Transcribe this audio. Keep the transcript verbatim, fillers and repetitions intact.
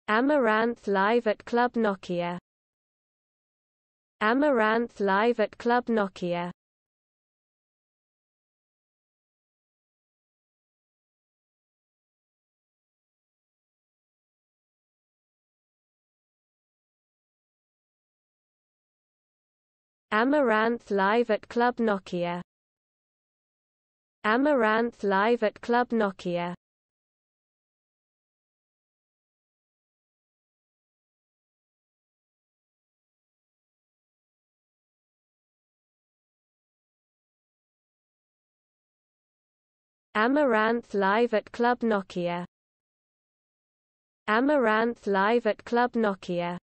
Amaranthe live at Club Nokia. Amaranthe live at Club Nokia. Amaranthe live at Club Nokia. Amaranthe live at Club Nokia. Amaranthe live at Club Nokia. Amaranthe live at Club Nokia.